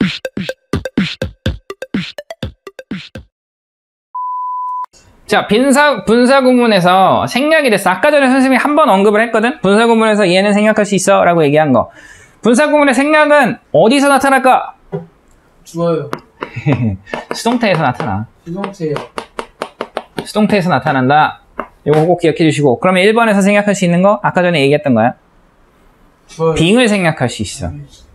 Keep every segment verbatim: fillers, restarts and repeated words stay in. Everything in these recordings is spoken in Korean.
자, 빈사, 분사구문에서 생략이 됐어. 아까 전에 선생님이 한 번 언급을 했거든? 분사구문에서 얘는 생략할 수 있어. 라고 얘기한 거. 분사구문의 생략은 어디서 나타날까? 주어요. 수동태에서 나타나. 수동태요. 수동태에서 나타난다. 이거 꼭 기억해 주시고. 그러면 일 번에서 생략할 수 있는 거? 아까 전에 얘기했던 거야. 주어요. being을 생략할 수 있어.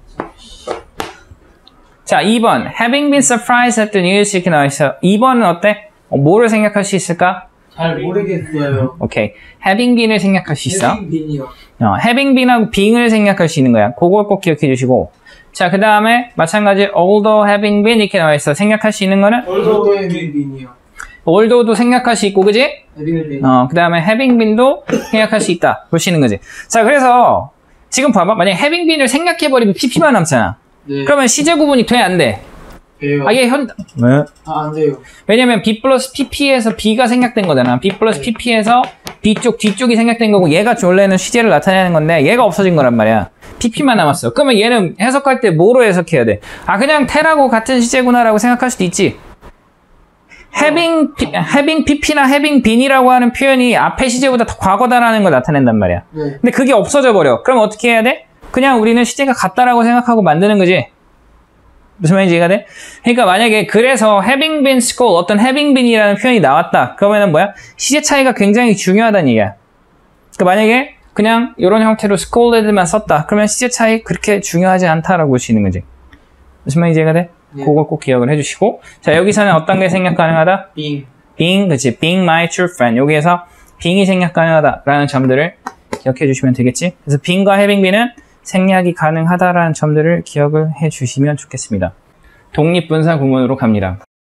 자, 이 번. having been surprised at the news 이렇게 나와 있어. 이 번은 어때? 어, 뭐를 생략할 수 있을까? 잘 모르겠어요. 오케이. having been을 생략할 수 있어. having been이요. 어, having been하고 being을 생략할 수 있는 거야. 그걸 꼭 기억해 주시고. 자, 그 다음에 마찬가지 although having been 이렇게 나와 있어. 생략할 수 있는 거는? although having been이요. although도 생략할 수 있고, 그지? having been. 어, 그 다음에 having been도 생략할 수 있다. 보시는 거지. 자, 그래서 지금 봐봐. 만약에 having been을 생략해버리면 pp만 남잖아. 네. 그러면 시제 구분이 돼, 안 돼? 돼요. 아, 얘 현, 왜? 아, 안 돼요. 왜냐면 B 플러스 pp에서 B가 생략된 거잖아. B 플러스 네. pp에서 B 쪽, 뒤쪽이 생략된 거고, 얘가 원래는 시제를 나타내는 건데, 얘가 없어진 거란 말이야. pp만 남았어. 그러면 얘는 해석할 때 뭐로 해석해야 돼? 아, 그냥 태라고 같은 시제구나라고 생각할 수도 있지. having, having pp나 having been이라고 하는 표현이 앞에 시제보다 더 과거다라는 걸 나타낸단 말이야. 네. 근데 그게 없어져 버려. 그럼 어떻게 해야 돼? 그냥 우리는 시제가 같다라고 생각하고 만드는 거지. 무슨 말인지 이해가 돼? 그러니까 만약에 그래서 having been school 어떤 having been이라는 표현이 나왔다. 그러면은 뭐야? 시제 차이가 굉장히 중요하다는 얘기야. 그러니까 만약에 그냥 이런 형태로 scolded만 썼다. 그러면 시제 차이 그렇게 중요하지 않다라고 볼 수 있는 거지. 무슨 말인지 이해가 돼? 네. 그걸 꼭 기억을 해주시고. 자, 여기서는 어떤 게 생략 가능하다? being. being, 그치? being my true friend. 여기에서 being이 생략 가능하다라는 점들을 기억해 주시면 되겠지? 그래서 being과 having been은 생략이 가능하다라는 점들을 기억을 해 주시면 좋겠습니다. 독립분사 구문으로 갑니다.